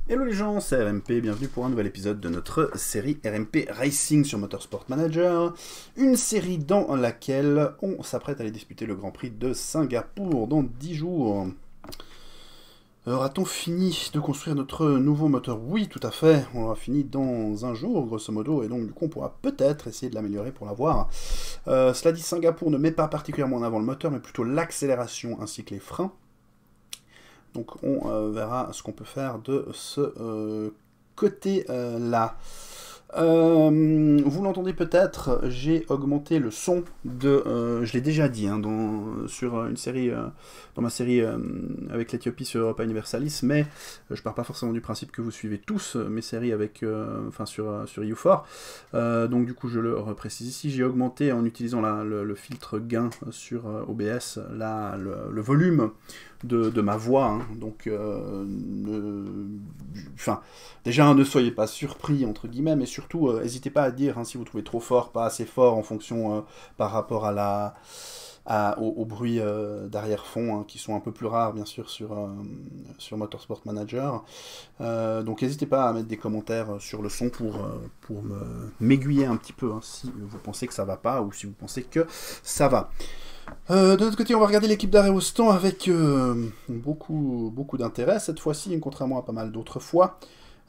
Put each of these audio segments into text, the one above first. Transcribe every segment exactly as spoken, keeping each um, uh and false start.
Hello les gens, c'est R M P, bienvenue pour un nouvel épisode de notre série R M P Racing sur Motorsport Manager. Une série dans laquelle on s'apprête à aller disputer le Grand Prix de Singapour dans dix jours. Aura-t-on fini de construire notre nouveau moteur? Oui, tout à fait, on l'aura fini dans un jour, grosso modo, et donc du coup on pourra peut-être essayer de l'améliorer pour l'avoir. Euh, cela dit, Singapour ne met pas particulièrement en avant le moteur, mais plutôt l'accélération ainsi que les freins. Donc on euh, verra ce qu'on peut faire de ce euh, côté-là. Euh, vous l'entendez peut-être, j'ai augmenté le son de... Euh, je l'ai déjà dit hein, dans, sur une série, euh, dans ma série euh, avec l'Éthiopie sur Europa Universalis, mais je pars pas forcément du principe que vous suivez tous mes séries avec, euh, enfin sur, sur U four. Euh, donc du coup je le reprécise ici, j'ai augmenté en utilisant la, le, le filtre gain sur euh, O B S la, le, le volume de, de ma voix. Hein. Donc, euh, ne, enfin, déjà ne soyez pas surpris entre guillemets, mais surtout n'hésitez euh, pas à dire hein, si vous trouvez trop fort, pas assez fort en fonction euh, par rapport à la À, au, au bruit euh, d'arrière-fond, hein, qui sont un peu plus rares, bien sûr, sur, euh, sur Motorsport Manager. Euh, donc n'hésitez pas à mettre des commentaires sur le son pour, euh, pour m'aiguiller un petit peu, hein, si vous pensez que ça va pas, ou si vous pensez que ça va. Euh, de notre côté, on va regarder l'équipe d'Arrêt au stand avec euh, beaucoup, beaucoup d'intérêt, cette fois-ci, contrairement à pas mal d'autres fois.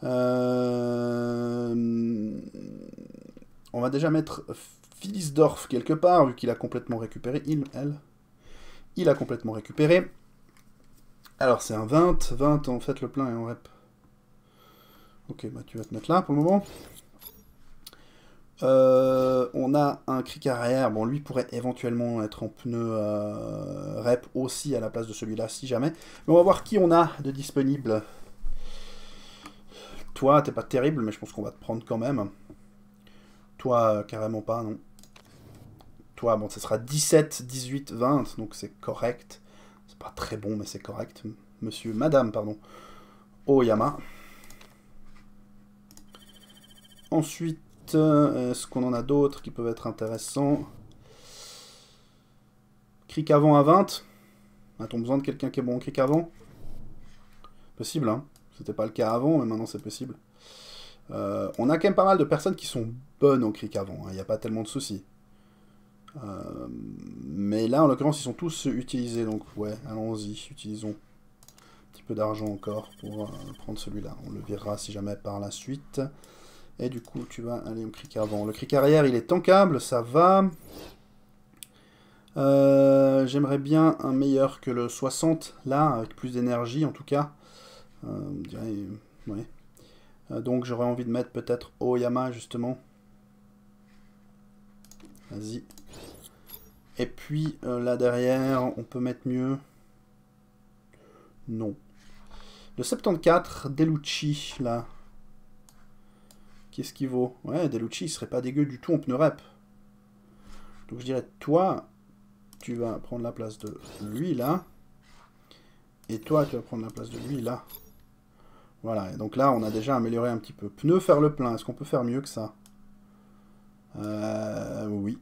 Euh, on va déjà mettre Philipsdorf quelque part, vu qu'il a complètement récupéré. Il, elle, il a complètement récupéré. Alors c'est un vingt. vingt en fait le plein et en rep. Ok, bah tu vas te mettre là pour le moment. Euh, on a un cric arrière. Bon, lui pourrait éventuellement être en pneu euh, rep aussi à la place de celui-là, si jamais. Mais on va voir qui on a de disponible. Toi, t'es pas terrible, mais je pense qu'on va te prendre quand même. Toi, carrément pas, non. Toi, bon, ce sera dix-sept, dix-huit, vingt, donc c'est correct. C'est pas très bon, mais c'est correct. Monsieur, madame, pardon. Oyama. Ensuite, est-ce qu'on en a d'autres qui peuvent être intéressants? Cric avant à vingt. A-t-on besoin de quelqu'un qui est bon au cric avant? Possible, hein. C'était pas le cas avant, mais maintenant c'est possible. Euh, on a quand même pas mal de personnes qui sont bonnes au cric avant. Il hein. n'y a pas tellement de soucis. Euh, mais là, en l'occurrence, ils sont tous utilisés. Donc, ouais, allons-y. Utilisons un petit peu d'argent encore pour euh, prendre celui-là. On le verra si jamais par la suite. Et du coup, tu vas aller au cric avant. Le cric arrière, il est tankable, ça va. Euh, J'aimerais bien un meilleur que le soixante, là, avec plus d'énergie en tout cas. Euh, on dirait, ouais. euh, donc j'aurais envie de mettre peut-être Oyama, justement. Vas-y. Et puis, euh, là derrière, on peut mettre mieux. Non. Le soixante-quatorze, Delucci, là. Qu'est-ce qu'il vaut? Ouais, Delucci, il serait pas dégueu du tout en pneu rep. Donc je dirais, toi, tu vas prendre la place de lui, là. Et toi, tu vas prendre la place de lui, là. Voilà, et donc là, on a déjà amélioré un petit peu. Pneu, faire le plein. Est-ce qu'on peut faire mieux que ça? Euh... Oui.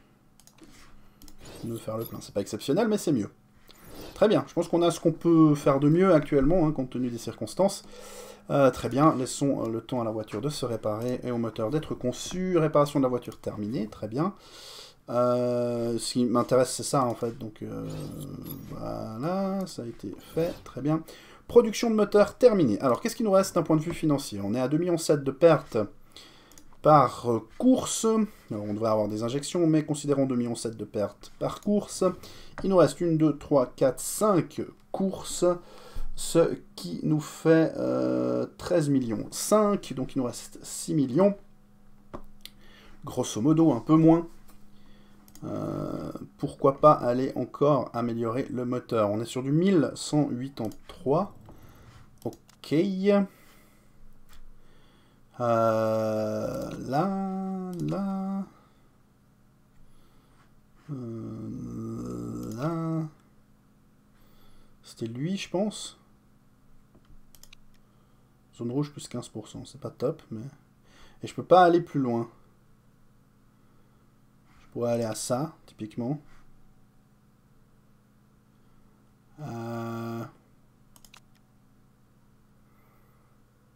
Pneu, faire le plein. C'est pas exceptionnel, mais c'est mieux. Très bien. Je pense qu'on a ce qu'on peut faire de mieux actuellement, hein, compte tenu des circonstances. Euh, très bien. Laissons le temps à la voiture de se réparer et au moteur d'être conçu. Réparation de la voiture terminée. Très bien. Euh, ce qui m'intéresse, c'est ça, en fait. Donc, euh, voilà. Ça a été fait. Très bien. Production de moteur terminée. Alors, qu'est-ce qu'il nous reste d'un point de vue financier? On est à deux virgule sept millions de pertes par course. Alors, on devrait avoir des injections, mais considérons deux virgule sept millions de pertes par course. Il nous reste une, deux, trois, quatre, cinq courses, ce qui nous fait euh, treize millions cinq, donc il nous reste six millions. Grosso modo, un peu moins. Euh, pourquoi pas aller encore améliorer le moteur? On est sur du mille cent quatre-vingt-trois. Ok. Euh, là, là, euh, là, c'était lui, je pense. Zone rouge plus quinze pour cent, c'est pas top, mais... Et je peux pas aller plus loin. Je pourrais aller à ça, typiquement. Euh...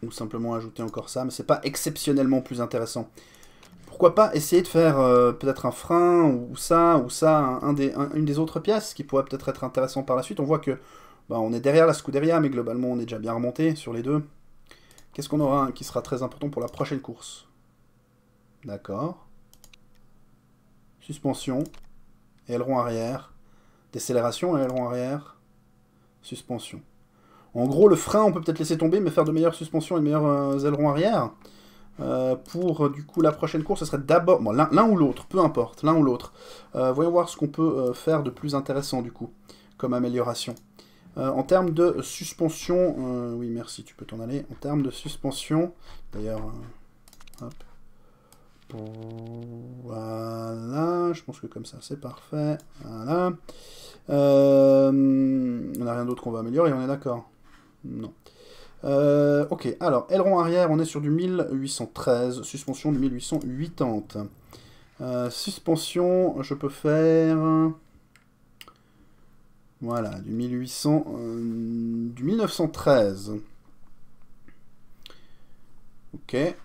ou simplement ajouter encore ça, mais c'est pas exceptionnellement plus intéressant. Pourquoi pas essayer de faire euh, peut-être un frein, ou ça, ou ça, un, un des, un, une des autres pièces qui pourrait peut-être être intéressant par la suite. On voit que bah, on est derrière la Scuderia, mais globalement on est déjà bien remonté sur les deux. Qu'est-ce qu'on aura qui sera très important pour la prochaine course? D'accord. Suspension. Aileron arrière. Décélération et aileron arrière. Suspension. En gros, le frein, on peut peut-être laisser tomber, mais faire de meilleures suspensions et de meilleurs euh, ailerons arrière. Euh, pour, du coup, la prochaine course, ce serait d'abord... Bon, l'un ou l'autre, peu importe, l'un ou l'autre. Euh, voyons voir ce qu'on peut euh, faire de plus intéressant, du coup, comme amélioration. Euh, en termes de suspension... Euh, oui, merci, tu peux t'en aller. En termes de suspension... D'ailleurs... Euh, hop. Voilà, je pense que comme ça, c'est parfait. Voilà. Euh, on n'a rien d'autre qu'on va améliorer, on est d'accord? Non. Euh, ok, alors, aileron arrière, on est sur du mille huit cent treize, suspension de mille huit cent quatre-vingt-dix. Euh, suspension, je peux faire... Voilà, du mille huit cents... Euh, du mille neuf cent treize. Ok. Et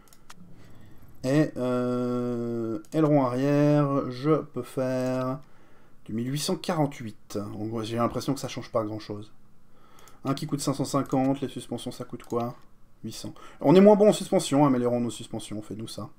euh, aileron arrière, je peux faire du mille huit cent quarante-huit. En gros, j'ai l'impression que ça change pas grand-chose. Un qui coûte cinq cent cinquante, les suspensions ça coûte quoi? huit cents. On est moins bon en suspension, améliorons nos suspensions, fais-nous ça.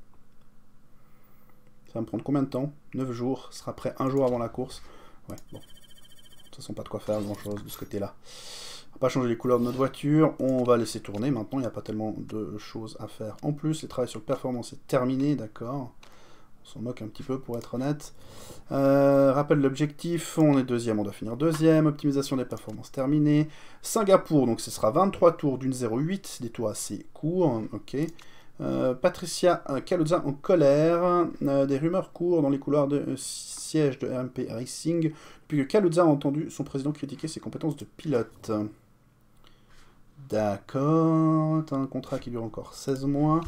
Ça va me prendre combien de temps? neuf jours, ce sera prêt un jour avant la course. Ouais, bon. De toute façon, pas de quoi faire grand-chose de ce côté-là. On va pas changer les couleurs de notre voiture, on va laisser tourner. Maintenant, il n'y a pas tellement de choses à faire. En plus, le travail sur performance est terminé, d'accord. On s'en moque un petit peu pour être honnête. Euh, rappel de l'objectif, on est deuxième, on doit finir deuxième. Optimisation des performances terminée. Singapour, donc ce sera vingt-trois tours d'une zéro huit, des tours assez courts, ok. Euh, Patricia euh, Caluzza en colère. Euh, des rumeurs courent dans les couloirs de euh, siège de R M P Racing depuis que Caluzza a entendu son président critiquer ses compétences de pilote. D'accord, t'as un contrat qui dure encore seize mois.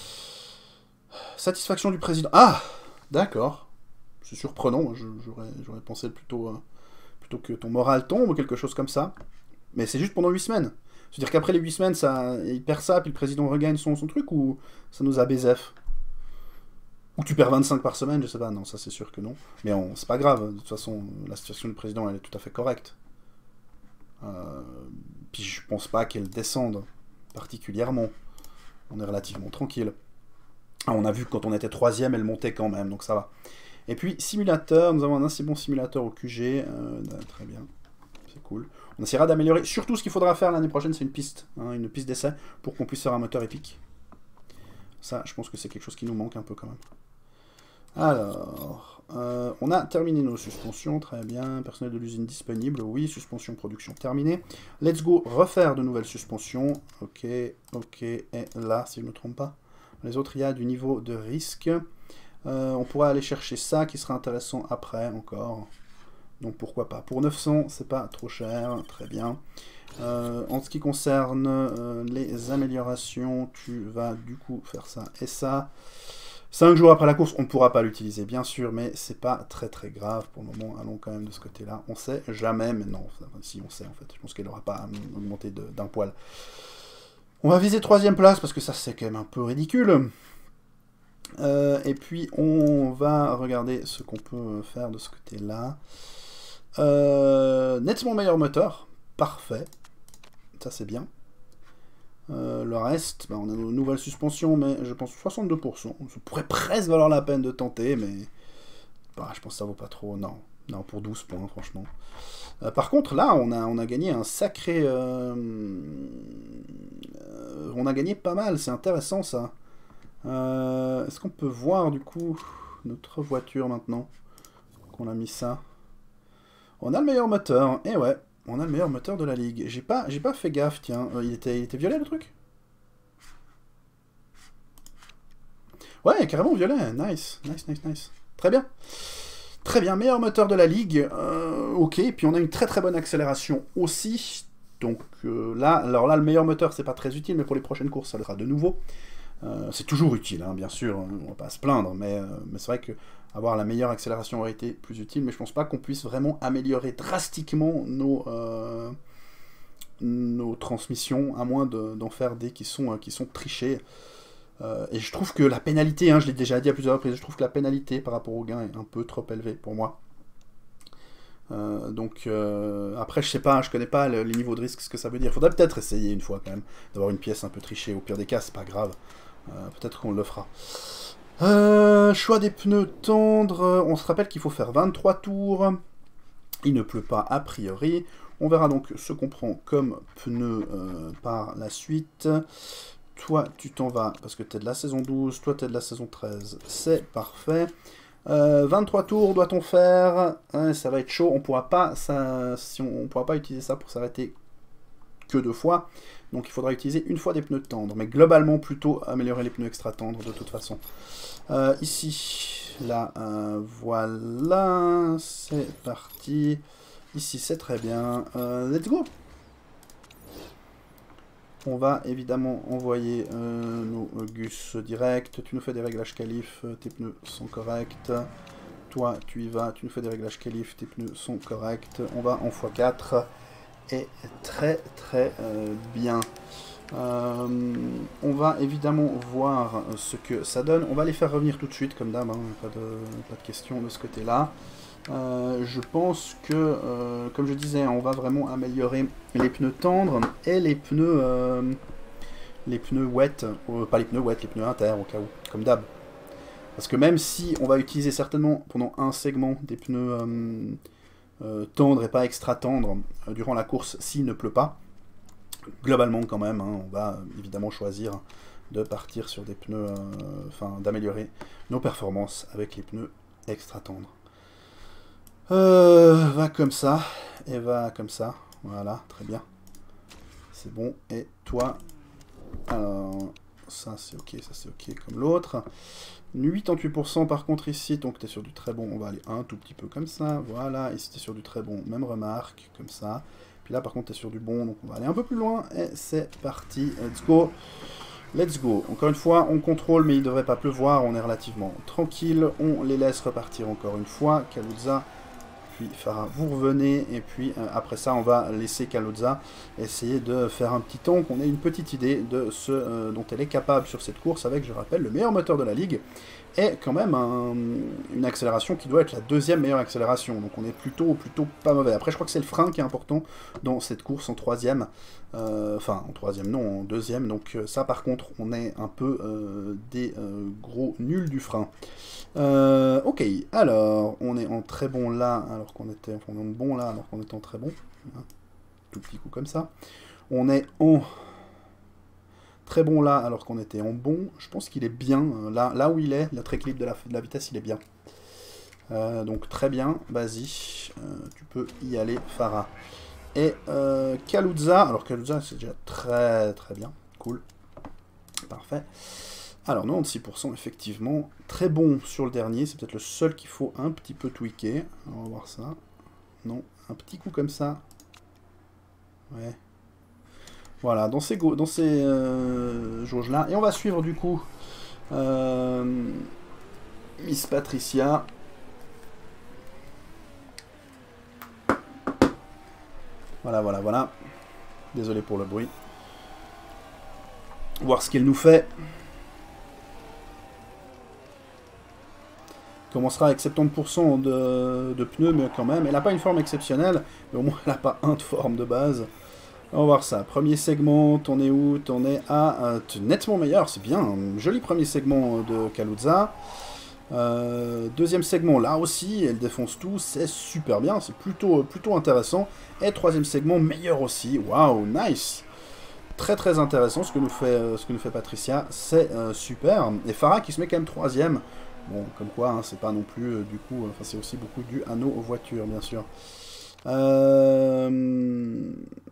Satisfaction du président. Ah, d'accord. C'est surprenant, j'aurais pensé plutôt, euh, plutôt que ton moral tombe ou quelque chose comme ça. Mais c'est juste pendant huit semaines. C'est-à-dire qu'après les huit semaines, ça, il perd ça, puis le président regagne son, son truc, ou ça nous a B Z F? Ou tu perds vingt-cinq par semaine, je sais pas, non, ça c'est sûr que non. Mais c'est pas grave, de toute façon, la situation du président, elle est tout à fait correcte. Euh, puis je pense pas qu'elle descende particulièrement. On est relativement tranquille. Ah, on a vu que quand on était troisième, elle montait quand même, donc ça va. Et puis, simulateur, nous avons un assez bon simulateur au Q G. Euh, très bien, c'est cool. On essaiera d'améliorer. Surtout, ce qu'il faudra faire l'année prochaine, c'est une piste. Hein, une piste d'essai, pour qu'on puisse faire un moteur épique. Ça, je pense que c'est quelque chose qui nous manque un peu quand même. Alors, euh, on a terminé nos suspensions, très bien. Personnel de l'usine disponible, oui. Suspension, production terminée. Let's go, refaire de nouvelles suspensions. Ok, ok. Et là, si je ne me trompe pas, les autres, il y a du niveau de risque. Euh, on pourra aller chercher ça, qui sera intéressant après, encore. Donc, pourquoi pas. Pour neuf cents, c'est pas trop cher, très bien. Euh, en ce qui concerne euh, les améliorations, tu vas du coup faire ça et ça. cinq jours après la course, on ne pourra pas l'utiliser, bien sûr, mais c'est pas très très grave pour le moment. Allons quand même de ce côté-là. On sait jamais, mais non, si on sait en fait. Je pense qu'elle n'aura pas augmenté d'un poil. On va viser troisième place, parce que ça c'est quand même un peu ridicule. Euh, et puis on va regarder ce qu'on peut faire de ce côté-là. Euh, nettement meilleur moteur, parfait. Ça c'est bien. Euh, le reste, bah, on a nos nouvelles suspensions, mais je pense soixante-deux pour cent. Ça pourrait presque valoir la peine de tenter, mais bah, je pense que ça vaut pas trop. Non, non pour douze points, franchement. Euh, par contre, là, on a, on a gagné un sacré... Euh... Euh, on a gagné pas mal, c'est intéressant ça. Euh, Est-ce qu'on peut voir, du coup, notre voiture maintenant qu'on a mis ça? On a le meilleur moteur, et ouais. On a le meilleur moteur de la ligue. J'ai pas, j'ai pas fait gaffe, tiens. Euh, il, était, il était violet, le truc? Ouais, carrément violet. Nice, nice, nice, nice. Très bien. Très bien, meilleur moteur de la ligue. Euh, ok, puis on a une très très bonne accélération aussi. Donc euh, là, alors là, le meilleur moteur, c'est pas très utile, mais pour les prochaines courses, ça le sera de nouveau. Euh, c'est toujours utile, hein, bien sûr, on va pas se plaindre, mais, euh, mais c'est vrai que avoir la meilleure accélération aurait été plus utile, mais je pense pas qu'on puisse vraiment améliorer drastiquement nos, euh, nos, aux transmissions, à moins d'en de, faire des qui sont, euh, qui sont trichés. Euh, et je trouve que la pénalité, hein, je l'ai déjà dit à plusieurs reprises, je trouve que la pénalité par rapport au gain est un peu trop élevée pour moi. Euh, donc euh, après je sais pas, je connais pas le, les niveaux de risque, ce que ça veut dire. Faudrait peut-être essayer une fois quand même d'avoir une pièce un peu trichée. Au pire des cas c'est pas grave. Euh, peut-être qu'on le fera. Euh, choix des pneus tendres. On se rappelle qu'il faut faire vingt-trois tours. Il ne pleut pas a priori. On verra donc ce qu'on prend comme pneus euh, par la suite. Toi tu t'en vas parce que tu es de la saison douze, toi tu es de la saison treize. C'est parfait. Euh, vingt-trois tours doit-on faire, hein, ça va être chaud, on pourra pas, ça, si on, on pourra pas utiliser ça pour s'arrêter que deux fois, donc il faudra utiliser une fois des pneus tendres, mais globalement plutôt améliorer les pneus extra tendres de toute façon. Euh, ici, là, euh, voilà, c'est parti, ici c'est très bien, euh, let's go. On va évidemment envoyer euh, nos Gus direct. Tu nous fais des réglages qualif, tes pneus sont corrects. Toi, tu y vas, tu nous fais des réglages qualif, tes pneus sont corrects. On va en fois quatre. Et très très euh, bien. Euh, on va évidemment voir ce que ça donne. On va les faire revenir tout de suite, comme d'hab. Hein, pas de, pas de question de ce côté-là. Euh, je pense que, euh, comme je disais, on va vraiment améliorer les pneus tendres et les pneus, euh, les pneus wet, euh, pas les pneus wet, les pneus inter au cas où, comme d'hab. Parce que même si on va utiliser certainement pendant un segment des pneus euh, euh, tendres et pas extra tendres euh, durant la course s'il ne pleut pas, globalement quand même, hein, on va évidemment choisir de partir sur des pneus, euh, enfin d'améliorer nos performances avec les pneus extra tendres. Euh, va comme ça, et va comme ça, voilà, très bien. C'est bon, et toi, alors, ça c'est ok, ça c'est ok comme l'autre. quatre-vingt-huit pour cent par contre ici, donc tu es sur du très bon, on va aller un tout petit peu comme ça, voilà, ici tu es sur du très bon, même remarque, comme ça. Puis là par contre tu es sur du bon, donc on va aller un peu plus loin, et c'est parti, let's go. Let's go. Encore une fois, on contrôle, mais il ne devrait pas pleuvoir, on est relativement tranquille, on les laisse repartir encore une fois, Kaluza. Puis Farah, vous revenez, et puis euh, après ça, on va laisser Kaluza essayer de faire un petit temps, qu'on ait une petite idée de ce euh, dont elle est capable sur cette course, avec, je rappelle, le meilleur moteur de la ligue, et quand même un, une accélération qui doit être la deuxième meilleure accélération, donc on est plutôt, plutôt pas mauvais. Après, je crois que c'est le frein qui est important dans cette course en troisième, euh, enfin, en troisième, non, en deuxième, donc euh, ça, par contre, on est un peu euh, des euh, gros nuls du frein. Euh, ok, alors, on est en très bon là, alors qu'on était, enfin, on est bon là, alors qu'on était en très bon, hein, tout petit coup comme ça. On est en très bon là, alors qu'on était en bon. Je pense qu'il est bien, là, là où il est, notre équilibre de la, de la vitesse, il est bien. Euh, donc très bien, vas-y, euh, tu peux y aller, Farah. Et euh, Kaluza, alors Kaluza c'est déjà très très bien, cool, parfait. Alors quatre-vingt-six pour cent effectivement, très bon sur le dernier, c'est peut-être le seul qu'il faut un petit peu tweaker. On va voir ça. Non, un petit coup comme ça. Ouais. Voilà, dans ces, dans ces euh, jauges-là. Et on va suivre du coup euh, Miss Patricia. Voilà, voilà, voilà. Désolé pour le bruit. Voir ce qu'elle nous fait. Commencera avec soixante-dix pour cent de, de pneus, mais quand même, elle n'a pas une forme exceptionnelle, mais au moins elle n'a pas un de forme de base. On va voir ça. Premier segment, t'en es où? T'en es à euh, nettement meilleur, c'est bien. Un joli premier segment de Kaluza. Euh, deuxième segment, là aussi, elle défonce tout, c'est super bien, c'est plutôt, plutôt intéressant. Et troisième segment, meilleur aussi. Waouh, nice! Très très intéressant ce que nous fait, ce que nous fait Patricia, c'est euh, super. Et Farah qui se met quand même troisième. Bon, comme quoi, hein, c'est pas non plus, euh, du coup, enfin, c'est aussi beaucoup dû à nos voitures, bien sûr. Euh...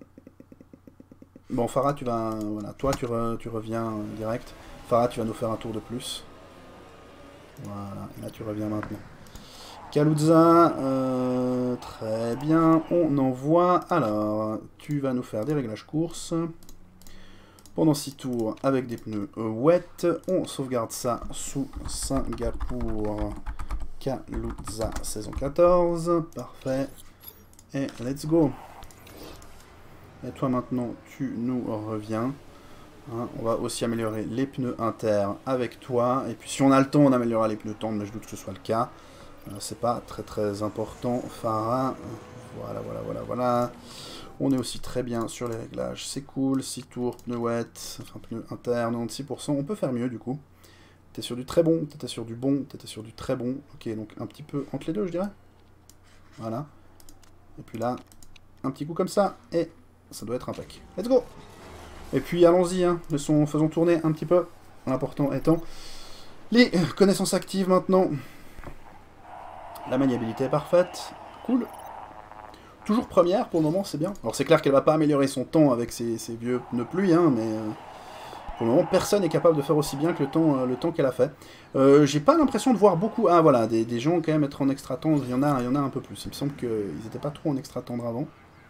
Bon, Farah, tu vas... Voilà, toi, tu, re, tu reviens direct. Farah, tu vas nous faire un tour de plus. Voilà, et là, tu reviens maintenant. Kaluza, euh, très bien, on envoie. Alors, tu vas nous faire des réglages course. Pendant six tours avec des pneus wet, on sauvegarde ça sous Singapour Kaluza saison quatorze, parfait, et let's go. Et toi maintenant, tu nous reviens. Hein, on va aussi améliorer les pneus inter avec toi. Et puis si on a le temps, on améliorera les pneus tendres, mais je doute que ce soit le cas. Euh, c'est pas très très important. Farah, voilà, voilà, voilà, voilà. On est aussi très bien sur les réglages, c'est cool. six tours, pneus wet, enfin pneus inter, quatre-vingt-six pour cent. On peut faire mieux du coup. T'es sur du très bon, t'étais sur du bon, t'étais sur du très bon. Ok, donc un petit peu entre les deux, je dirais. Voilà. Et puis là, un petit coup comme ça, et ça doit être un pack. Let's go! Et puis allons-y, hein. Laissons, faisons tourner un petit peu. L'important étant les connaissances actives maintenant. La maniabilité est parfaite. Cool. Toujours première pour le moment, c'est bien. Alors c'est clair qu'elle va pas améliorer son temps avec ses, ses vieux pneus pluie, hein, mais euh, pour le moment personne n'est capable de faire aussi bien que le temps, euh, le temps qu'elle a fait. Euh, J'ai pas l'impression de voir beaucoup. Ah voilà, des, des gens quand même être en extra tendre, il y en a, il y en a un peu plus. Il me semble qu'ils n'étaient pas trop en extra tendre avant.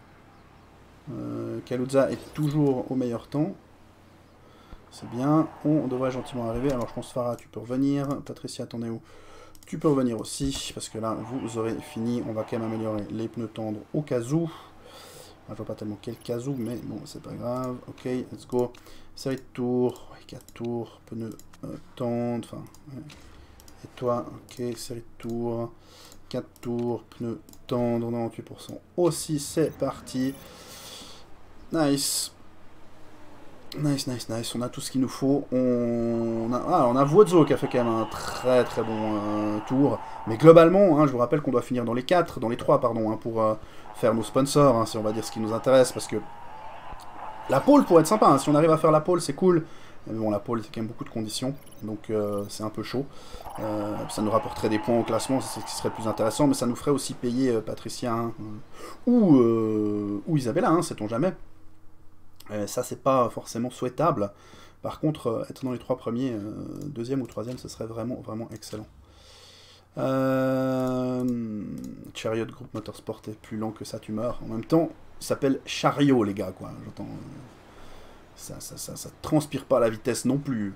Euh, Kaluza est toujours au meilleur temps. C'est bien. On devrait gentiment arriver. Alors je pense Farah, tu peux revenir. Patricia, t'en es où? Tu peux revenir aussi, parce que là, vous aurez fini. On va quand même améliorer les pneus tendres au cas où. Je vois pas tellement quel cas où, mais bon, c'est pas grave. Ok, let's go. Série de tours. Ouais, quatre tours. Pneus euh, tendres. Enfin, ouais. Et toi, ok, série de tours. quatre tours. Pneus tendres. quatre-vingt-huit pour cent aussi. C'est parti. Nice. Nice, nice, nice. On a tout ce qu'il nous faut. On a, ah, on a Vuozo qui a fait quand même un très très bon euh, tour. Mais globalement, hein, je vous rappelle qu'on doit finir dans les quatre, dans les trois, pardon, hein, pour euh, faire nos sponsors, hein, si on va dire ce qui nous intéresse. Parce que la pole pourrait être sympa. Hein. Si on arrive à faire la pole, c'est cool. Mais bon, la pole, c'est quand même beaucoup de conditions. Donc euh, c'est un peu chaud. Euh, ça nous rapporterait des points au classement, c'est ce qui serait le plus intéressant. Mais ça nous ferait aussi payer euh, Patricia hein, ou, euh, ou Isabella, hein, sait-on jamais. Euh, ça, c'est pas forcément souhaitable. Par contre, euh, être dans les trois premiers, euh, deuxième ou troisième, ce serait vraiment, vraiment excellent. Euh... Chariot Group Motorsport est plus lent que ça, tu meurs. En même temps, il s'appelle Chariot, les gars, quoi. J'entends. Ça, ça, ça, ça transpire pas la vitesse non plus.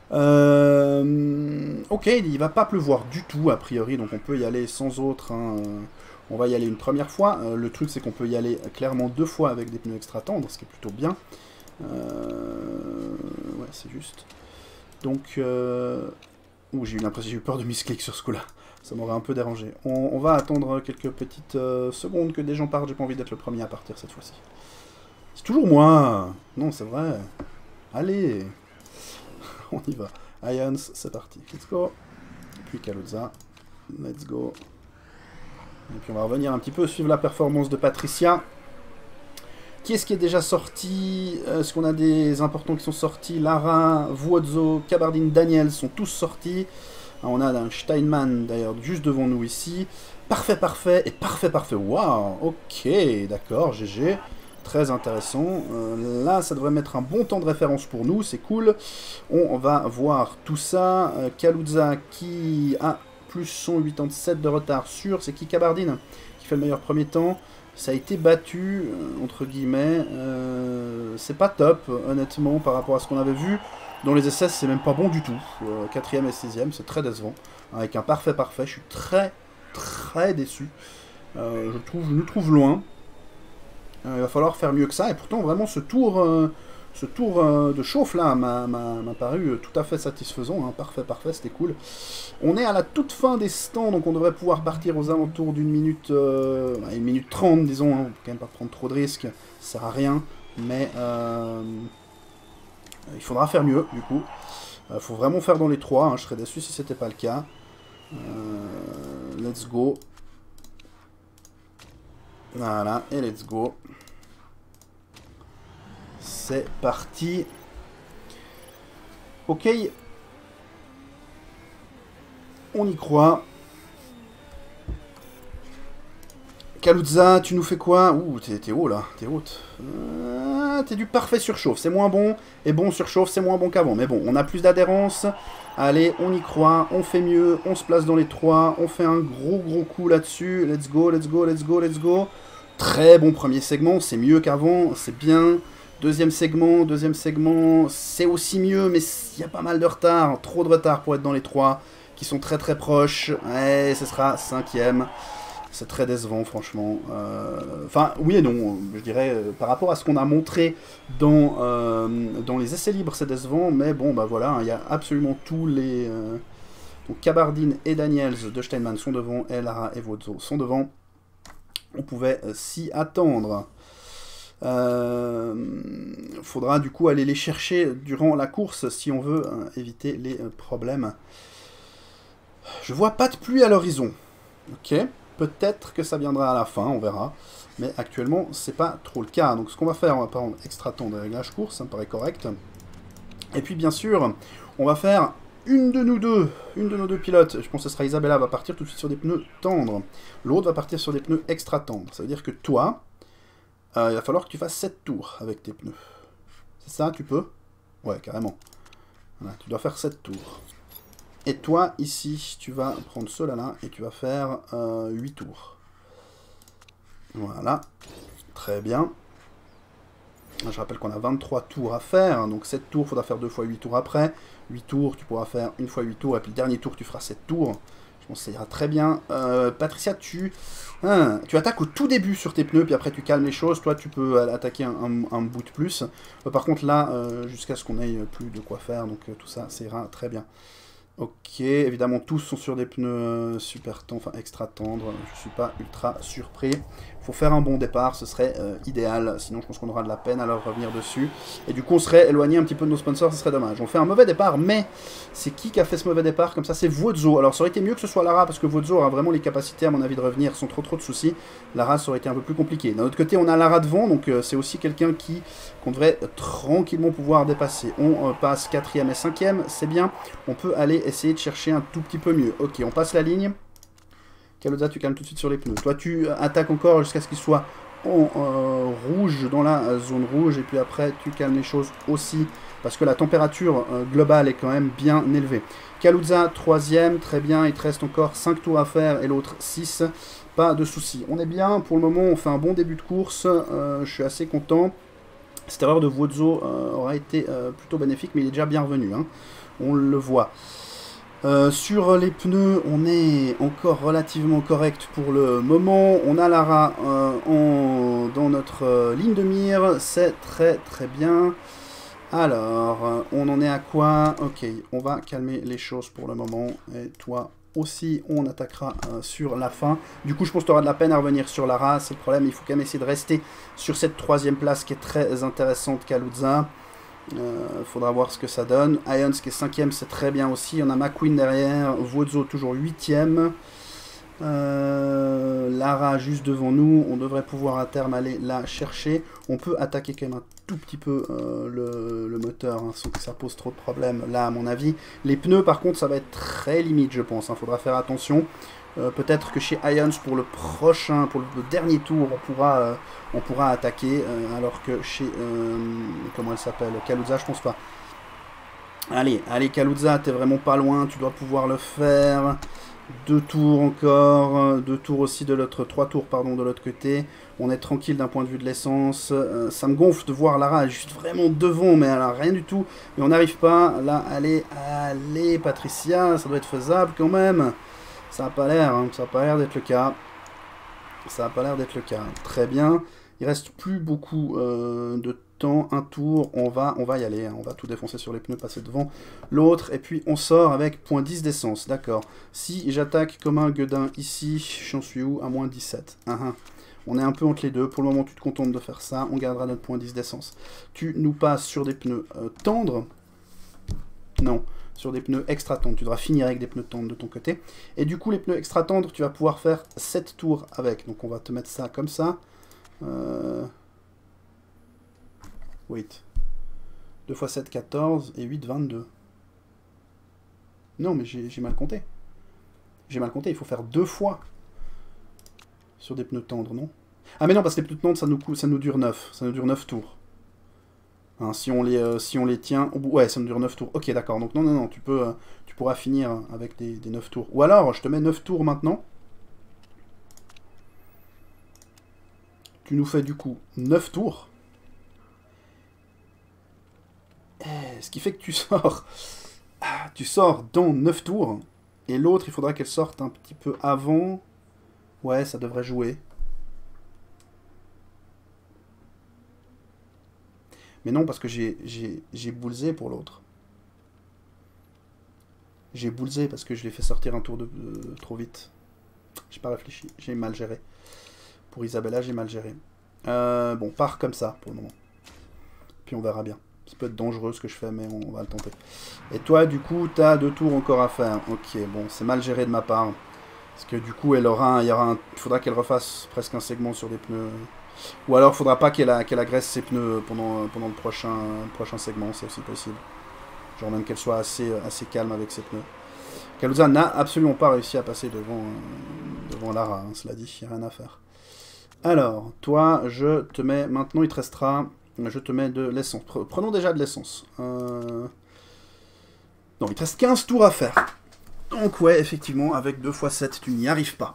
Euh... Ok, il va pas pleuvoir du tout, a priori, donc on peut y aller sans autre. Hein. On va y aller une première fois. Euh, le truc, c'est qu'on peut y aller clairement deux fois avec des pneus extra tendres, ce qui est plutôt bien. Euh... Ouais, c'est juste. Donc, euh... ouh, j'ai eu l'impression, j'ai eu peur de misclick sur ce coup-là. Ça m'aurait un peu dérangé. On, on va attendre quelques petites euh, secondes que des gens partent. J'ai pas envie d'être le premier à partir cette fois-ci. C'est toujours moi. Non, c'est vrai. Allez. On y va. Ions, c'est parti. Let's go. Puis Kaluza. Let's go. Et puis on va revenir un petit peu, suivre la performance de Patricia. Qui est-ce qui est déjà sorti? Est-ce qu'on a des importants qui sont sortis? Lara, Vuozo, Kabardine, Daniel sont tous sortis. On a un Steinman d'ailleurs juste devant nous ici. Parfait, parfait et parfait, parfait. Waouh, ok, d'accord, G G. Très intéressant. Euh, là, ça devrait mettre un bon temps de référence pour nous, c'est cool. On va voir tout ça. Euh, Kaluza qui a plus cent quatre-vingt-sept de retard sur, c'est qui Kabardine qui fait le meilleur premier temps. Ça a été battu, euh, entre guillemets. Euh, c'est pas top, honnêtement, par rapport à ce qu'on avait vu. Dans les S S, c'est même pas bon du tout. Euh, quatrième et sixième, c'est très décevant. Avec un parfait parfait, je suis très, très déçu. Euh, je, trouve, je nous trouve loin. Euh, il va falloir faire mieux que ça. Et pourtant, vraiment, ce tour... Euh, Ce tour euh, de chauffe là m'a paru euh, tout à fait satisfaisant, hein. Parfait, parfait, c'était cool. On est à la toute fin des stands, donc on devrait pouvoir partir aux alentours d'une minute, euh, une minute trente, disons, hein. On peut quand même pas prendre trop de risques, ça sert à rien, mais euh, il faudra faire mieux, du coup. Il euh, faut vraiment faire dans les trois, hein. Je serais déçu si c'était pas le cas. Euh, let's go. Voilà, et let's go. C'est parti. Ok. On y croit. Kaluza, tu nous fais quoi? Ouh, t'es haut là, t'es haute. Euh, t'es du parfait surchauffe, c'est moins bon. Et bon surchauffe, c'est moins bon qu'avant. Mais bon, on a plus d'adhérence. Allez, on y croit, on fait mieux, on se place dans les trois. On fait un gros gros coup là-dessus. Let's go, let's go, let's go, let's go. Très bon premier segment, c'est mieux qu'avant, c'est bien. Deuxième segment, deuxième segment, c'est aussi mieux, mais il y a pas mal de retard, trop de retard pour être dans les trois, qui sont très très proches. Et ce sera cinquième. C'est très décevant, franchement. Euh, Enfin, oui et non, je dirais, euh, par rapport à ce qu'on a montré dans, euh, dans les essais libres, c'est décevant, mais bon, bah voilà, il y a absolument tous les... Euh... Donc, Kabardine et Daniels de Steinman sont devant, et Lara et Vozzo sont devant. On pouvait euh, s'y attendre. Euh, faudra du coup aller les chercher durant la course si on veut euh, éviter les euh, problèmes. Je vois pas de pluie à l'horizon. Ok, peut-être que ça viendra à la fin, on verra. Mais actuellement, c'est pas trop le cas. Donc ce qu'on va faire, on va prendre extra temps de réglage course, ça me paraît correct. Et puis bien sûr, on va faire une de nous deux, une de nos deux pilotes. Je pense que ce sera Isabella, va partir tout de suite sur des pneus tendres. L'autre va partir sur des pneus extra tendres. Ça veut dire que toi, euh, il va falloir que tu fasses sept tours avec tes pneus. C'est ça, tu peux? Ouais, carrément. Voilà, tu dois faire sept tours. Et toi, ici, tu vas prendre cela-là et tu vas faire euh, huit tours. Voilà. Très bien. Je rappelle qu'on a vingt-trois tours à faire. Donc sept tours, il faudra faire deux fois huit tours après. huit tours, tu pourras faire une fois huit tours. Et puis le dernier tour, tu feras sept tours. Je pense que ça ira très bien. Euh, Patricia, tu, hein, tu attaques au tout début sur tes pneus. Puis après, tu calmes les choses. Toi, tu peux attaquer un, un, un bout de plus. Euh, par contre, là, euh, jusqu'à ce qu'on ait plus de quoi faire. Donc euh, tout ça, ça ira très bien. Ok, évidemment tous sont sur des pneus super tendres, enfin extra tendres, je suis pas ultra surpris. Il faut faire un bon départ, ce serait euh, idéal, sinon je pense qu'on aura de la peine à leur revenir dessus. Et du coup on serait éloigné un petit peu de nos sponsors, ce serait dommage. On fait un mauvais départ, mais c'est qui qui a fait ce mauvais départ comme ça? C'est Vozzo. Alors ça aurait été mieux que ce soit Lara, parce que Vozzo aura vraiment les capacités à mon avis de revenir sans trop trop de soucis. Lara ça aurait été un peu plus compliqué. D'un autre côté on a Lara devant, donc euh, c'est aussi quelqu'un qui qu'on devrait tranquillement pouvoir dépasser. On euh, passe quatrième et cinquième, c'est bien. On peut aller essayer de chercher un tout petit peu mieux. Ok, on passe la ligne. Kalotza, tu calmes tout de suite sur les pneus. Toi, tu attaques encore jusqu'à ce qu'il soit en euh, rouge, dans la euh, zone rouge. Et puis après, tu calmes les choses aussi. Parce que la température euh, globale est quand même bien élevée. Kalutza, troisième. Très bien. Il te reste encore cinq tours à faire. Et l'autre, six. Pas de souci. On est bien. Pour le moment, on fait un bon début de course. Euh, je suis assez content. Cette erreur de Vozzo euh, aura été euh, plutôt bénéfique. Mais il est déjà bien revenu. Hein. On le voit. Euh, sur les pneus, on est encore relativement correct pour le moment. On a Lara euh, en, dans notre euh, ligne de mire, c'est très très bien. Alors, euh, on en est à quoi? Ok, on va calmer les choses pour le moment. Et toi aussi, on attaquera euh, sur la fin. Du coup, je pense que tu auras de la peine à revenir sur Lara. C'est le problème, il faut quand même essayer de rester sur cette troisième place qui est très intéressante, Kalutza. Il euh, faudra voir ce que ça donne. Ions qui est cinquième, c'est très bien aussi. On a McQueen derrière. Vozzo toujours huitième. Euh, Lara juste devant nous. On devrait pouvoir à terme aller la chercher. On peut attaquer quand même un tout petit peu euh, le, le moteur hein, sans que ça pose trop de problèmes là à mon avis. Les pneus par contre ça va être très limite je pense. Il hein. Faudra faire attention. Euh, Peut-être que chez Ions pour le prochain, pour le, le dernier tour, on pourra, euh, on pourra attaquer, euh, alors que chez, euh, comment elle s'appelle, Kalutza, je pense pas. Allez, allez Kalutza, t'es vraiment pas loin, tu dois pouvoir le faire. Deux tours encore, deux tours aussi de l'autre, trois tours pardon de l'autre côté. On est tranquille d'un point de vue de l'essence. Euh, ça me gonfle de voir Lara elle est juste vraiment devant, mais elle a rien du tout. Mais on n'arrive pas. Là, allez, allez Patricia, ça doit être faisable quand même. Ça n'a pas l'air, hein, ça n'a pas l'air d'être le cas. Ça n'a pas l'air d'être le cas. Très bien. Il reste plus beaucoup euh, de temps. Un tour, on va, on va y aller. Hein. On va tout défoncer sur les pneus, passer devant l'autre. Et puis on sort avec point dix d'essence. D'accord. Si j'attaque comme un gueudin ici, j'en suis où? À moins dix-sept. Uh -huh. On est un peu entre les deux. Pour le moment, tu te contentes de faire ça. On gardera notre point dix d'essence. Tu nous passes sur des pneus euh, tendres. Non. Sur des pneus extra tendres. Tu devras finir avec des pneus tendres de ton côté. Et du coup, les pneus extra tendres, tu vas pouvoir faire sept tours avec. Donc, on va te mettre ça comme ça. Euh... Wait. deux fois sept, quatorze. Et huit, vingt-deux. Non, mais j'ai mal compté. J'ai mal compté. Il faut faire deux fois sur des pneus tendres, non? Ah, mais non, parce que les pneus tendres, ça nous, ça nous dure neuf. Ça nous dure neuf tours. Hein, si, on les, euh, si on les tient... Ouais, ça me dure neuf tours. Ok, d'accord. Donc non, non, non, tu, peux, euh, tu pourras finir avec des, des neuf tours. Ou alors, je te mets neuf tours maintenant. Tu nous fais du coup neuf tours. Eh, ce qui fait que tu sors... Ah, tu sors dans neuf tours. Et l'autre, il faudra qu'elle sorte un petit peu avant... Ouais, ça devrait jouer. Mais non, parce que j'ai boulesé pour l'autre. J'ai boulesé parce que je l'ai fait sortir un tour de, de trop vite. J'ai pas réfléchi, j'ai mal géré. Pour Isabella, j'ai mal géré. Euh, bon, part comme ça pour le moment. Puis on verra bien. Ça peut être dangereux ce que je fais, mais on va le tenter. Et toi, du coup, t'as deux tours encore à faire. Ok, bon, c'est mal géré de ma part. Parce que du coup, elle aura, il y aura un, faudra qu'elle refasse presque un segment sur des pneus. Ou alors, faudra pas qu'elle qu'elle agresse ses pneus pendant, pendant le prochain, prochain segment, c'est aussi possible. Genre même qu'elle soit assez, assez calme avec ses pneus. Kaluza n'a absolument pas réussi à passer devant, euh, devant Lara, hein, cela dit, il n'y a rien à faire. Alors, toi, je te mets, maintenant il te restera, je te mets de l'essence. Prenons déjà de l'essence. Euh... Non, il te reste quinze tours à faire. Donc ouais, effectivement, avec deux fois sept, tu n'y arrives pas.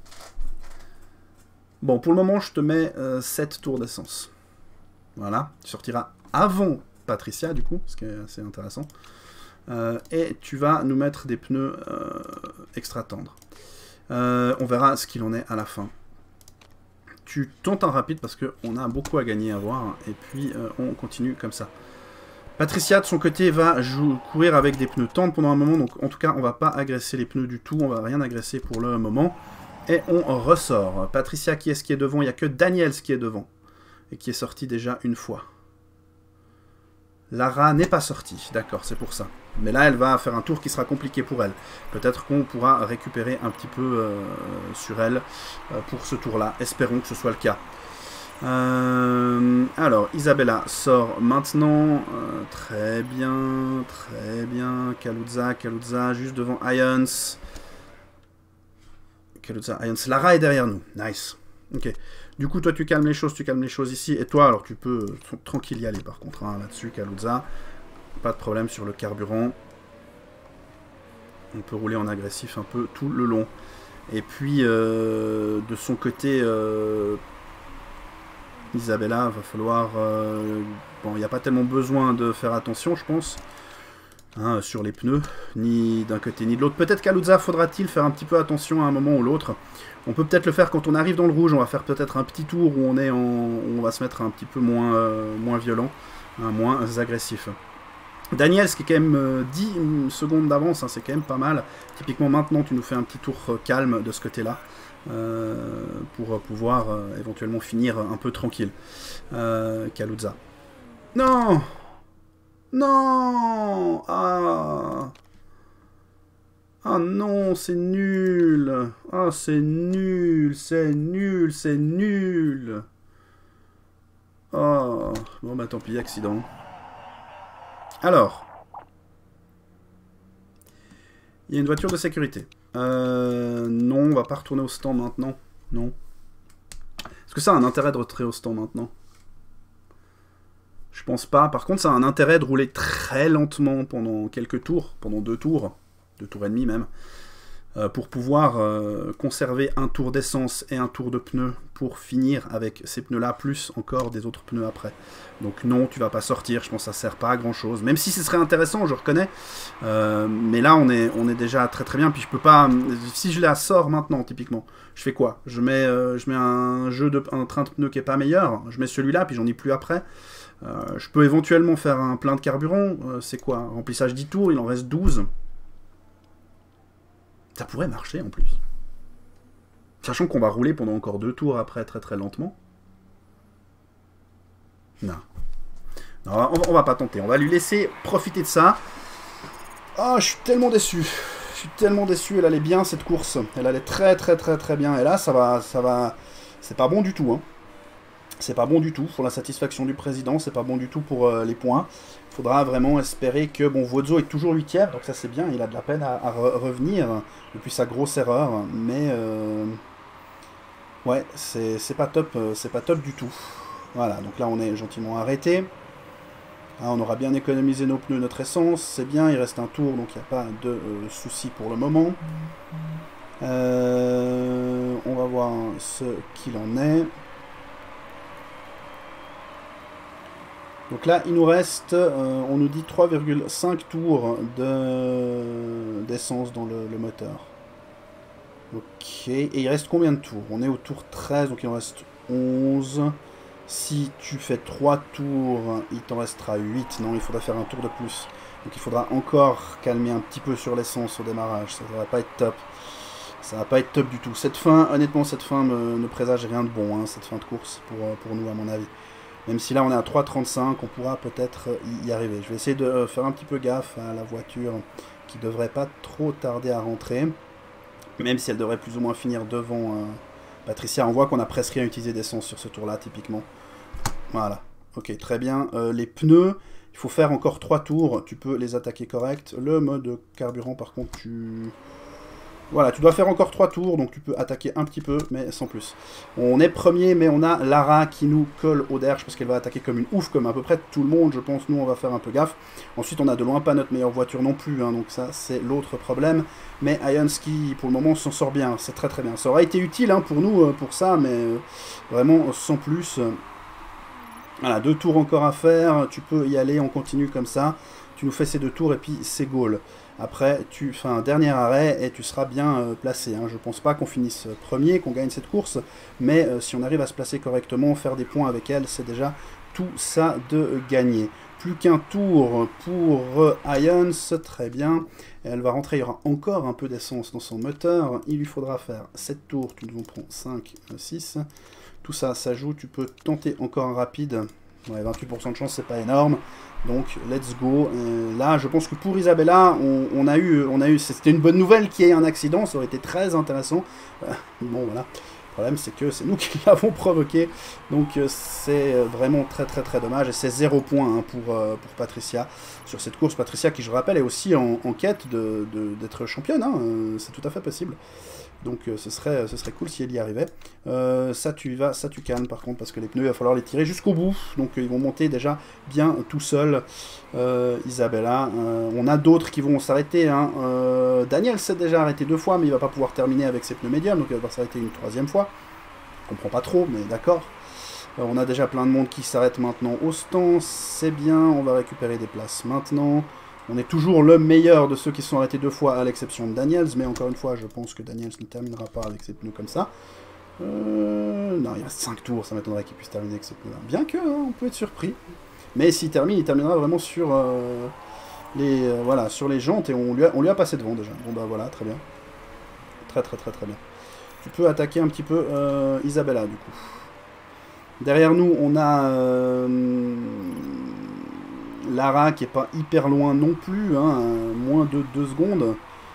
Bon, pour le moment, je te mets euh, sept tours d'essence. Voilà, tu sortiras avant Patricia, du coup, ce qui est assez intéressant. Euh, et tu vas nous mettre des pneus euh, extra tendres. Euh, on verra ce qu'il en est à la fin. Tu tentes un rapide parce qu'on a beaucoup à gagner à voir. Et puis, euh, on continue comme ça. Patricia, de son côté, va courir avec des pneus tendres pendant un moment. Donc, en tout cas, on va pas agresser les pneus du tout. On va rien agresser pour le moment. Et on ressort. Patricia, qui est-ce qui est devant? Il n'y a que Daniels qui est devant. Et qui est sorti déjà une fois. Lara n'est pas sortie, d'accord, c'est pour ça. Mais là, elle va faire un tour qui sera compliqué pour elle. Peut-être qu'on pourra récupérer un petit peu euh, sur elle euh, pour ce tour-là. Espérons que ce soit le cas. Euh, alors, Isabella sort maintenant. Euh, très bien, très bien. Kaluza, Kaluza, juste devant Ions. Kaluza, Ions. Lara est derrière nous. Nice. Ok. Du coup, toi, tu calmes les choses, tu calmes les choses ici. Et toi, alors, tu peux euh, tranquille y aller, par contre, hein, là-dessus, Kaluza. Pas de problème sur le carburant. On peut rouler en agressif un peu tout le long. Et puis, euh, de son côté, euh, Isabella, va falloir... Euh, bon, il n'y a pas tellement besoin de faire attention, je pense, hein, sur les pneus, ni d'un côté ni de l'autre. Peut-être Kaluza, faudra-t-il faire un petit peu attention à un moment ou l'autre. On peut peut-être le faire quand on arrive dans le rouge, on va faire peut-être un petit tour où on, est en, où on va se mettre un petit peu moins, euh, moins violent, hein, moins agressif. Daniel, ce qui est quand même euh, dix secondes d'avance, hein, c'est quand même pas mal. Typiquement maintenant, tu nous fais un petit tour euh, calme de ce côté-là, euh, pour euh, pouvoir euh, éventuellement finir un peu tranquille. Euh, Kaluza. Non! Non! Ah! Ah non, c'est nul. Ah, c'est nul, c'est nul, c'est nul. Oh, bon bah tant pis, accident. Alors, il y a une voiture de sécurité. Euh, non, on va pas retourner au stand maintenant. Non. Est-ce que ça a un intérêt de rentrer au stand maintenant? Je pense pas. Par contre, ça a un intérêt de rouler très lentement pendant quelques tours, pendant deux tours. Deux tours et demi même, euh, pour pouvoir euh, conserver un tour d'essence et un tour de pneus pour finir avec ces pneus-là, plus encore des autres pneus après. Donc non, tu vas pas sortir, je pense que ça sert pas à grand-chose, même si ce serait intéressant, je reconnais, euh, mais là on est, on est déjà très très bien, puis je peux pas, si je la sors maintenant typiquement, je fais quoi? Je mets, euh, je mets un, jeu de, un train de pneus qui est pas meilleur, je mets celui-là, puis j'en ai plus après. Euh, je peux éventuellement faire un plein de carburant, euh, c'est quoi? Remplissage dix tours, il en reste douze. Ça pourrait marcher en plus. Sachant qu'on va rouler pendant encore deux tours après, très très lentement. Non. Non, on va, on va pas tenter. On va lui laisser profiter de ça. Ah, oh, je suis tellement déçu. Je suis tellement déçu. Elle allait bien cette course. Elle allait très très très très bien. Et là, ça va, ça va. C'est pas bon du tout. Hein. C'est pas bon du tout pour la satisfaction du président. C'est pas bon du tout pour euh, les points. Il faudra vraiment espérer que, bon, Vuozo est toujours huitième, donc ça c'est bien, il a de la peine à, à re revenir depuis sa grosse erreur, mais euh, ouais, c'est pas top, c'est pas top du tout. Voilà, donc là on est gentiment arrêté. Ah, on aura bien économisé nos pneus, notre essence, c'est bien, il reste un tour, donc il n'y a pas de euh, souci pour le moment. Euh, on va voir ce qu'il en est. Donc là, il nous reste, euh, on nous dit trois virgule cinq tours d'essence de, dans le, le moteur. Ok, et il reste combien de tours? On est au tour treize, donc il en reste onze. Si tu fais trois tours, il t'en restera huit. Non, il faudra faire un tour de plus. Donc il faudra encore calmer un petit peu sur l'essence au démarrage. Ça ne va pas être top. Ça va pas être top du tout. Cette fin, honnêtement, cette fin me, ne présage rien de bon, hein, cette fin de course, pour, pour nous, à mon avis. Même si là, on est à trois trente-cinq, on pourra peut-être y arriver. Je vais essayer de faire un petit peu gaffe à la voiture, qui devrait pas trop tarder à rentrer. Même si elle devrait plus ou moins finir devant euh, Patricia. On voit qu'on a presque rien utilisé d'essence sur ce tour-là, typiquement. Voilà. Ok, très bien. Euh, les pneus, il faut faire encore trois tours. Tu peux les attaquer correct. Le mode carburant, par contre, tu... Voilà, tu dois faire encore trois tours, donc tu peux attaquer un petit peu, mais sans plus. On est premier, mais on a Lara qui nous colle au derche, parce qu'elle va attaquer comme une ouf, comme à peu près tout le monde, je pense. Nous, on va faire un peu gaffe. Ensuite, on a de loin pas notre meilleure voiture non plus, hein, donc ça, c'est l'autre problème. Mais Ionski, pour le moment, s'en sort bien, c'est très très bien. Ça aurait été utile hein, pour nous, pour ça, mais euh, vraiment sans plus. Voilà, deux tours encore à faire, tu peux y aller, on continue comme ça. Tu nous fais ces deux tours, et puis c'est goal. Après, tu fais un dernier arrêt et tu seras bien euh, placé. Hein. Je ne pense pas qu'on finisse premier, qu'on gagne cette course, mais euh, si on arrive à se placer correctement, faire des points avec elle, c'est déjà tout ça de gagner. Plus qu'un tour pour euh, Ions, très bien. Elle va rentrer, il y aura encore un peu d'essence dans son moteur. Il lui faudra faire sept tours, tu nous en prends cinq, six. Tout ça s'ajoute, tu peux tenter encore un rapide. Ouais, vingt-huit pour cent de chance, c'est pas énorme. Donc, let's go. Euh, là, je pense que pour Isabella, on, on a eu, on a eu, c'était une bonne nouvelle qu'il y ait un accident. Ça aurait été très intéressant. Euh, bon, voilà. Le problème, c'est que c'est nous qui l'avons provoqué. Donc, euh, c'est vraiment très, très, très dommage. Et c'est zéro point hein, pour, euh, pour Patricia sur cette course. Patricia, qui, je rappelle, est aussi en, en quête de, de, d'être championne. Hein. Euh, c'est tout à fait possible. Donc euh, ce, serait, ce serait cool si elle y arrivait. Euh, ça tu y vas, ça tu calmes par contre, parce que les pneus, il va falloir les tirer jusqu'au bout. Donc euh, ils vont monter déjà bien tout seuls. Euh, Isabella, euh, on a d'autres qui vont s'arrêter. Hein. Euh, Daniel s'est déjà arrêté deux fois, mais il va pas pouvoir terminer avec ses pneus médiums, donc il va devoir s'arrêter une troisième fois. Je comprends pas trop, mais d'accord. Euh, on a déjà plein de monde qui s'arrête maintenant au stand, c'est bien, on va récupérer des places maintenant. On est toujours le meilleur de ceux qui se sont arrêtés deux fois, à l'exception de Daniels, mais encore une fois, je pense que Daniels ne terminera pas avec ses pneus comme ça. Euh, non, il reste cinq tours, ça m'étonnerait qu'il puisse terminer avec ses pneus là. Bien que, hein, on peut être surpris. Mais s'il termine, il terminera vraiment sur, euh, les, euh, voilà, sur les jantes, et on lui, a, on lui a passé devant déjà. Bon bah voilà, très bien. Très très très très bien. Tu peux attaquer un petit peu euh, Isabella, du coup. Derrière nous, on a... Euh, Lara qui est pas hyper loin non plus, hein, moins de deux secondes.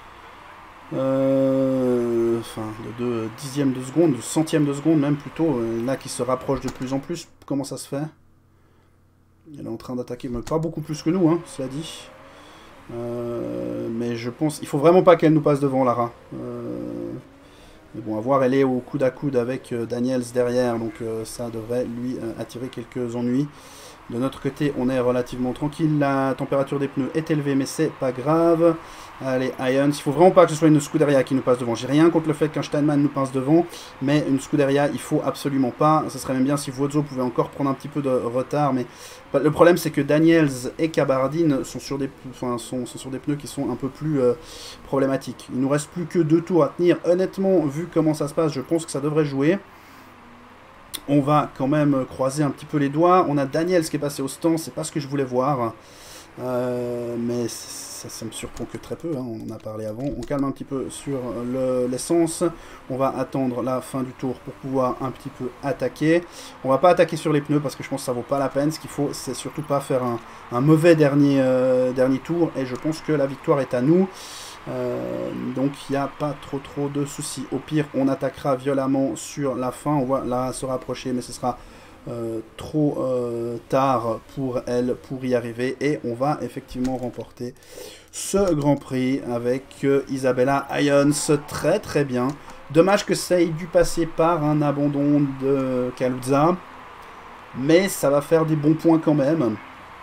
Euh, enfin, de deux dixièmes de seconde, de centième de seconde même plutôt. Là qui se rapproche de plus en plus. Comment ça se fait? Elle est en train d'attaquer, mais pas beaucoup plus que nous, hein, cela dit. Euh, mais je pense... Il faut vraiment pas qu'elle nous passe devant, Lara. Euh, mais bon, à voir, elle est au coude à coude avec euh, Daniels derrière, donc euh, ça devrait lui euh, attirer quelques ennuis. De notre côté, on est relativement tranquille. La température des pneus est élevée, mais c'est pas grave. Allez, Ions, il faut vraiment pas que ce soit une Scuderia qui nous passe devant. J'ai rien contre le fait qu'un Steinman nous passe devant, mais une Scuderia, il faut absolument pas. Ce serait même bien si Vozzo pouvait encore prendre un petit peu de retard, mais le problème, c'est que Daniels et Cabardine sont sur des, enfin, sont, sont sur des pneus qui sont un peu plus euh, problématiques. Il nous reste plus que deux tours à tenir. Honnêtement, vu comment ça se passe, je pense que ça devrait jouer. On va quand même croiser un petit peu les doigts. On a Daniels qui est passé au stand, c'est pas ce que je voulais voir. Euh, mais ça, ça me surprend que très peu, hein. On en a parlé avant. On calme un petit peu sur l'essence. On va attendre la fin du tour pour pouvoir un petit peu attaquer. On va pas attaquer sur les pneus parce que je pense que ça vaut pas la peine. Ce qu'il faut, c'est surtout pas faire un, un mauvais dernier, euh, dernier tour. Et je pense que la victoire est à nous. Euh, donc il n'y a pas trop trop de soucis. Au pire, on attaquera violemment sur la fin. On voit là se rapprocher, mais ce sera euh, trop euh, tard pour elle pour y arriver. Et on va effectivement remporter ce Grand Prix avec euh, Isabella Ions. Très très bien. Dommage que ça ait dû passer par un abandon de Kaluza, mais ça va faire des bons points quand même.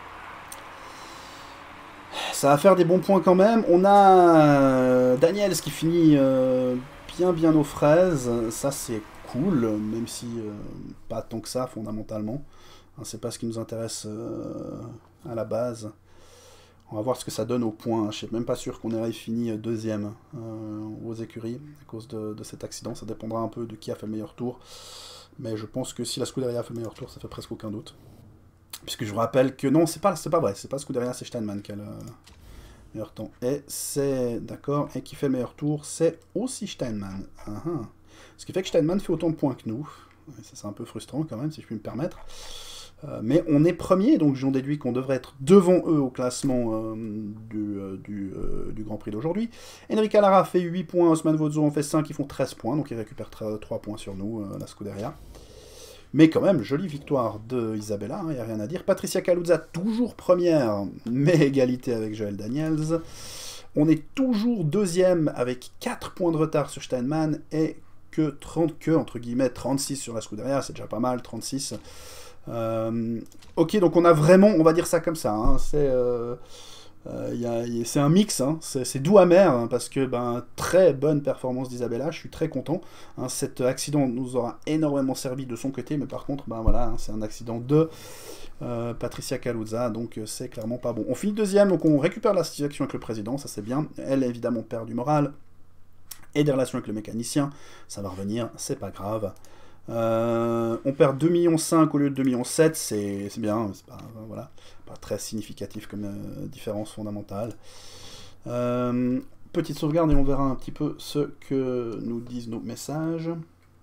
Ça va faire des bons points quand même. On a euh, Daniels qui finit euh, bien bien aux fraises. Ça c'est cool, même si euh, pas tant que ça fondamentalement. Hein, c'est pas ce qui nous intéresse euh, à la base. On va voir ce que ça donne au point. Je ne suis même pas sûr qu'on ait fini deuxième euh, aux écuries à cause de, de cet accident. Ça dépendra un peu de qui a fait le meilleur tour. Mais je pense que si la Scuderia a fait le meilleur tour, ça fait presque aucun doute. Puisque je vous rappelle que non, c'est pas, c'est pas vrai. C'est pas Scuderia, c'est Steinman qui a le meilleur temps. Et c'est... D'accord. Et qui fait le meilleur tour, c'est aussi Steinman. Uh -huh. Ce qui fait que Steinman fait autant de points que nous. Et ça, c'est un peu frustrant quand même, si je puis me permettre. Euh, mais on est premier, donc j'en déduis qu'on devrait être devant eux au classement euh, du, euh, du, euh, du Grand Prix d'aujourd'hui. Enric Alara fait huit points, Osman Vozzo en fait cinq, ils font treize points, donc ils récupèrent trois points sur nous, euh, la Scuderia. Mais quand même, jolie victoire de Isabella, il hein, n'y a rien à dire. Patricia Kaluza, toujours première, mais égalité avec Joël Daniels. On est toujours deuxième avec quatre points de retard sur Steinman et que trente, que, entre guillemets, trente-six sur la Scuderia, c'est déjà pas mal, trente-six. Euh, ok, donc on a vraiment, on va dire ça comme ça, hein, c'est euh, euh, un mix, hein, c'est doux amer, hein, parce que ben, très bonne performance d'Isabella, je suis très content. Hein, cet accident nous aura énormément servi de son côté, mais par contre, ben voilà, hein, c'est un accident de euh, Patricia Kaluza, donc c'est clairement pas bon. On finit deuxième, donc on récupère la situation avec le président, ça c'est bien. Elle évidemment perd du moral et des relations avec le mécanicien, ça va revenir, c'est pas grave. Euh, on perd deux virgule cinq millions au lieu de deux virgule sept millions, c'est bien, c'est pas, voilà, pas très significatif comme euh, différence fondamentale. Euh, petite sauvegarde et on verra un petit peu ce que nous disent nos messages.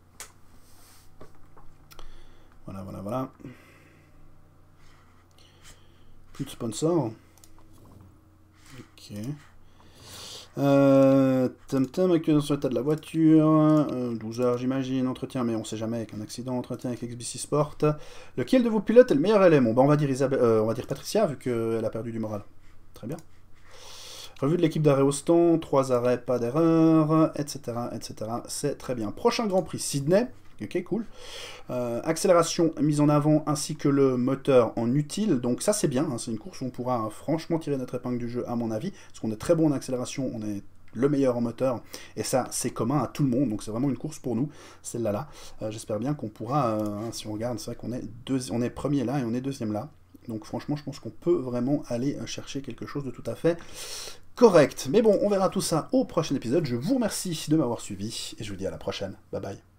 Voilà, voilà, voilà. Plus de sponsors. Ok. Euh, Temtem, actuellement sur l'état de la voiture, euh, douze heures j'imagine, entretien, mais on sait jamais, avec un accident, entretien avec X B C Sport. Lequel de vos pilotes est le meilleur élément? Bon, on va dire Isabelle, euh, on va dire Patricia, vu qu'elle a perdu du moral. Très bien. Revue de l'équipe d'arrêt au stand, trois arrêts, pas d'erreur, et cetera, et cetera. C'est très bien. Prochain Grand Prix, Sydney. Ok, cool. Euh, accélération mise en avant ainsi que le moteur en utile. Donc ça c'est bien, hein, c'est une course où on pourra hein, franchement tirer notre épingle du jeu à mon avis. Parce qu'on est très bon en accélération, on est le meilleur en moteur. Et ça c'est commun à tout le monde, donc c'est vraiment une course pour nous, celle-là là. Euh, J'espère bien qu'on pourra, euh, hein, si on regarde, c'est vrai qu'on est, deux... on est premier là et on est deuxième là. Donc franchement je pense qu'on peut vraiment aller chercher quelque chose de tout à fait correct. Mais bon, on verra tout ça au prochain épisode. Je vous remercie de m'avoir suivi et je vous dis à la prochaine. Bye bye.